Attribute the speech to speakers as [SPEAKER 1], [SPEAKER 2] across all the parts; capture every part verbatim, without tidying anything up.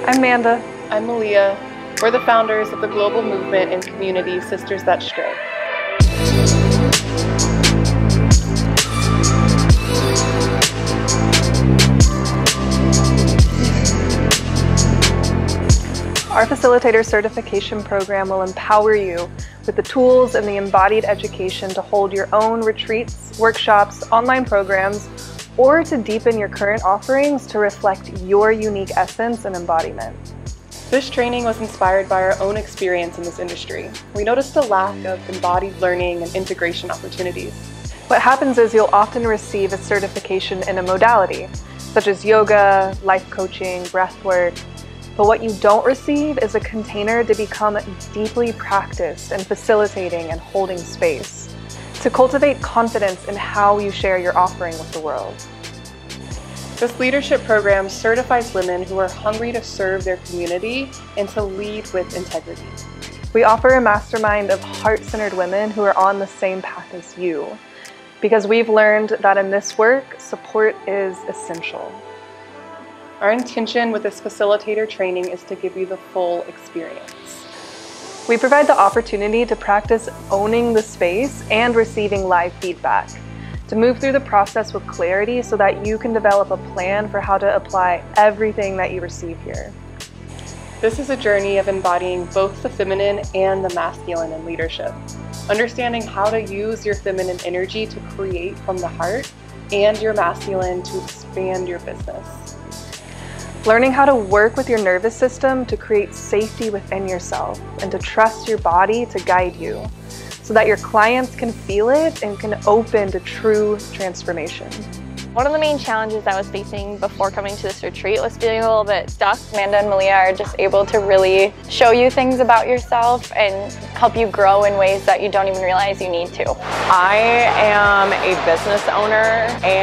[SPEAKER 1] I'm Amanda.
[SPEAKER 2] I'm Malia. We're the founders of the global movement and community Sisters That Stray.
[SPEAKER 1] Our Facilitator Certification Program will empower you with the tools and the embodied education to hold your own retreats, workshops, online programs, or to deepen your current offerings to reflect your unique essence and embodiment.
[SPEAKER 2] This training was inspired by our own experience in this industry. We noticed a lack of embodied learning and integration opportunities.
[SPEAKER 1] What happens is you'll often receive a certification in a modality, such as yoga, life coaching, breathwork. But what you don't receive is a container to become deeply practiced in facilitating and holding space, to cultivate confidence in how you share your offering with the world.
[SPEAKER 2] This leadership program certifies women who are hungry to serve their community and to lead with integrity.
[SPEAKER 1] We offer a mastermind of heart-centered women who are on the same path as you, because we've learned that in this work, support is essential.
[SPEAKER 2] Our intention with this facilitator training is to give you the full experience.
[SPEAKER 1] We provide the opportunity to practice owning the space and receiving live feedback, to move through the process with clarity so that you can develop a plan for how to apply everything that you receive here.
[SPEAKER 2] This is a journey of embodying both the feminine and the masculine in leadership, understanding how to use your feminine energy to create from the heart and your masculine to expand your business.
[SPEAKER 1] Learning how to work with your nervous system to create safety within yourself and to trust your body to guide you so that your clients can feel it and can open to true transformation.
[SPEAKER 3] One of the main challenges I was facing before coming to this retreat was feeling a little bit stuck. Amanda and Malia are just able to really show you things about yourself and help you grow in ways that you don't even realize you need to.
[SPEAKER 4] I am a business owner,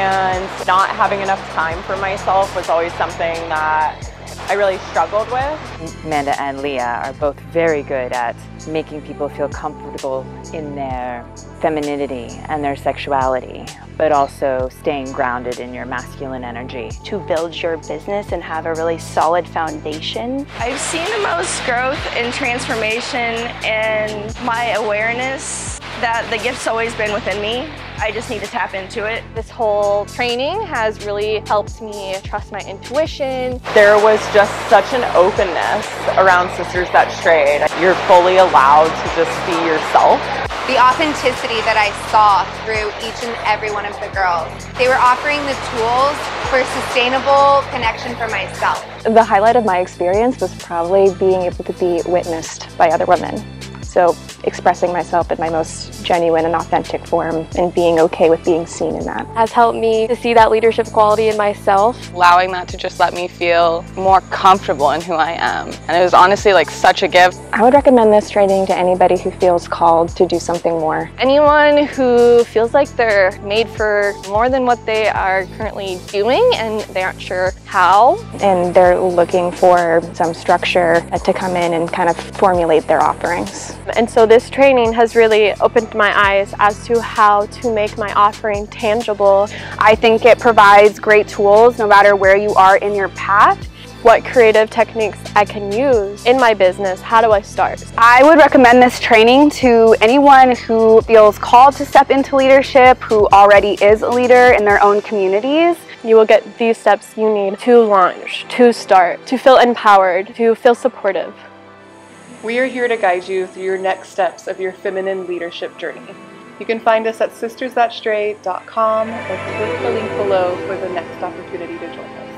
[SPEAKER 4] and not having enough time for myself was always something that I really struggled with.
[SPEAKER 5] Amanda and Leah are both very good at making people feel comfortable in their femininity and their sexuality, but also staying grounded in your masculine energy.
[SPEAKER 6] To build your business and have a really solid foundation.
[SPEAKER 7] I've seen the most growth and transformation in my awareness that the gift's always been within me. I just need to tap into it.
[SPEAKER 3] This whole training has really helped me trust my intuition.
[SPEAKER 4] There was just such an openness around Sisters That Strayed. You're fully allowed to just be yourself.
[SPEAKER 8] The authenticity that I saw through each and every one of the girls. They were offering the tools for sustainable connection for myself.
[SPEAKER 9] The highlight of my experience was probably being able to be witnessed by other women. So expressing myself in my most genuine and authentic form and being okay with being seen in that.
[SPEAKER 3] Has helped me to see that leadership quality in myself.
[SPEAKER 10] Allowing that to just let me feel more comfortable in who I am. And it was honestly like such a gift.
[SPEAKER 9] I would recommend this training to anybody who feels called to do something more.
[SPEAKER 3] Anyone who feels like they're made for more than what they are currently doing and they aren't sure how.
[SPEAKER 9] And they're looking for some structure to come in and kind of formulate their offerings.
[SPEAKER 3] And so this training has really opened my eyes as to how to make my offering tangible.
[SPEAKER 6] I think it provides great tools no matter where you are in your path.
[SPEAKER 3] What creative techniques I can use in my business. How do I start?
[SPEAKER 6] I would recommend this training to anyone who feels called to step into leadership, who already is a leader in their own communities.
[SPEAKER 3] You will get these steps you need to launch, to start, to feel empowered, to feel supportive.
[SPEAKER 2] We are here to guide you through your next steps of your feminine leadership journey. You can find us at sisters that stray dot com or click the link below for the next opportunity to join us.